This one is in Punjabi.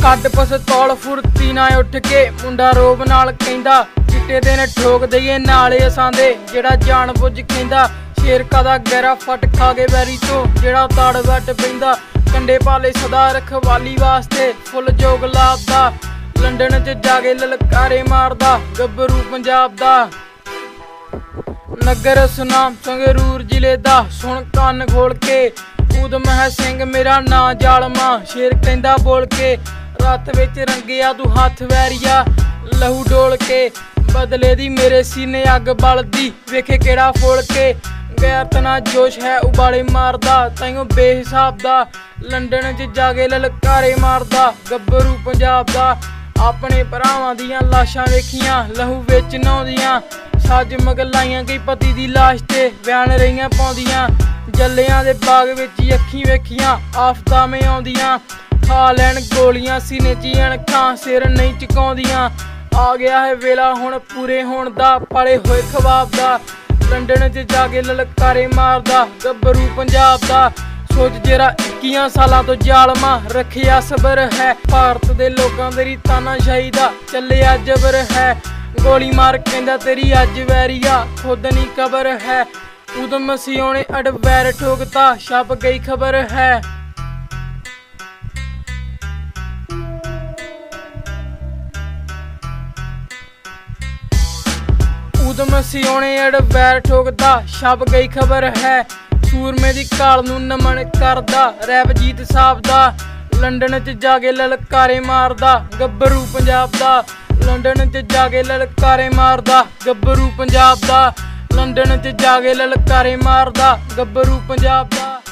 ਕੱਢ ਪਿਸਤੌਲ ਫੁਰਤੀ ਨਾਲ ਉੱਠ ਕੇ ਮੁੰਡਾ ਰੋਬ ਨਾਲ ਕਹਿੰਦਾ ਚਿੱਟੇ ਦਿਨ ਠੋਕ ਦਈਏ ਨਾਲੇ ਅਸਾਂ ਦੇ ਜਿਹੜਾ ਜਾਣ ਬੁੱਝ ਕਹਿੰਦਾ ਸ਼ੇਰ ਕਾਦਾ ਗਹਿਰਾ ਫਟ ਖਾ ਕੇ ਵੈਰੀ ਤੋਂ ਜਿਹੜਾ ਤੜ ਵੱਟ ਪੈਂਦਾ ਕੰਡੇ ਪਾਲੇ ਸਦਾ ਰਖਵਾਲੀ ਵਾਸਤੇ ਫੁੱਲ ਜੋਗ ਲਾਪਦਾ ਲੰਡਨ ਚ ਜਾ ਕੇ ਲਲਕਾਰੇ ਮਾਰਦਾ ਗੱਭਰੂ ਪੰਜਾਬ ਦਾ ਨਗਰ ਸੁਨਾਮ ਸੰਗਰੂਰ ਜ਼ਿਲ੍ਹੇ ਦਾ ਸੁਣ ਕੰਨ ਖੋਲ ਕੇ ਊਧਮ ਹੈ ਸਿੰਘ ਮੇਰਾ ਨਾਂ ਜ਼ਾਲਮਾ ਸ਼ੇਰ ਕਹਿੰਦਾ ਬੋਲ ਕੇ ਰੱਤ ਵਿੱਚ ਰੰਗਿਆ ਤੂੰ ਹੱਥ ਵੈਰੀਆ ਲਹੂ ਡੋਲ ਕੇ ਬਦਲੇ ਦੀ ਮੇਰੇ ਸੀਨੇ ਅੱਗ ਬਲਦੀ ਵੇਖੇ ਕਿਹੜਾ ਫੋਲ ਕੇ ਗੈਰਤ ਨਾਲ ਜੋਸ਼ ਹੈ ਉਬਾਲੇ ਮਾਰਦਾ ਤਾਈਓ ਬੇਹਿਸਾਬ ਦਾ ਲੰਡਨ ਚ ਜਾ ਕੇ ਲਲਕਾਰੇ ਮਾਰਦਾ ਗੱਭਰੂ ਪੰਜਾਬ ਦਾ ਆਪਣੇ ਭਰਾਵਾਂ ਦੀਆਂ ਲਾਸ਼ਾਂ ਵੇਖੀਆਂ ਲਹੂ ਵਿੱਚ ਨਹਾਉਂਦੀਆਂ ਸੱਜ ਮਗਲਾਈਆਂ ਗਈ ਪਤੀ ਦੀ ਲਾਸ਼ ਤੇ ਬਿਆਨ ਰਹੀਆਂ ਪਾਉਂਦੀਆਂ ਜੱਲਿਆਂ ਦੇ ਬਾਗ ਵਿੱਚ ਅੱਖੀਂ ਵੇਖੀਆਂ ਆਫਤਾਂ ਆਉਂਦੀਆਂ ਖਾ ਲੈਣ ਗੋਲੀਆਂ ਸੀਨੇ 'ਚ ਅਣਖਾਂ ਸਿਰ ਨਹੀਂ ਝੁਕਾਉਂਦੀਆਂ ਆ ਗਿਆ ਹੈ ਵੇਲਾ ਹੁਣ ਪੂਰੇ ਹੋਣ ਦਾ ਪਾਲੇ ਹੋਏ ਖਵਾਬ ਦਾ ਲੰਡਨ 'ਚ ਜਾ ਕੇ ਲਲਕਾਰੇ ਮਾਰਦਾ ਗੱਭਰੂ ਪੰਜਾਬ ਦਾ ਸੋਚ ਜਿਹੜਾ 21 ਸਾਲਾਂ ਤੋਂ ਜ਼ਾਲਮਾ ਰੱਖਿਆ ਸਬਰ ਹੈ ਭਾਰਤ ਦੇ ਲੋਕਾਂ ਤੇਰੀ ਤਾਨਾਸ਼ਾਹੀ ਦਾ ਚੱਲਿਆ ਜਬਰ ਹੈ ਗੋਲੀ ਮਾਰ ਕਹਿੰਦਾ ਤੇਰੀ ਅੱਜ ਵੈਰੀਆ ਖੁਦ ਨਹੀਂ ਕਬਰ ਹੈ ਊਧਮ ਸਿੰਘ ਨੇ ਅਡਵੈਰ ਠੋਕਤਾ ਛਪ ਗਈ ਖਬਰ ਹੈ ਊਧਮ ਸਿੰਘ ਨੇ ਅਡਵੈਰ ਠੋਕਤਾ ਛਪ ਗਈ ਖਬਰ ਹੈ ਸੂਰਮੇ ਦੀ ਕਾਲ ਨੂੰ ਨਮਨ ਕਰਦਾ ਰੈਵਜੀਤ ਸਾਹਿਬ ਦਾ ਲੰਡਨ ਚ ਜਾ ਕੇ ਲਲਕਾਰੇ ਮਾਰਦਾ ਗੱਭਰੂ ਪੰਜਾਬ ਦਾ ਲੰਡਨ ਚ ਜਾ ਕੇ ਲਲਕਾਰੇ ਮਾਰਦਾ ਗੱਭਰੂ ਪੰਜਾਬ ਦਾ ਲੰਡਨ ਚ ਜਾ ਕੇ ਲਲਕਾਰੇ ਮਾਰਦਾ ਗੱਭਰੂ ਪੰਜਾਬ ਦਾ।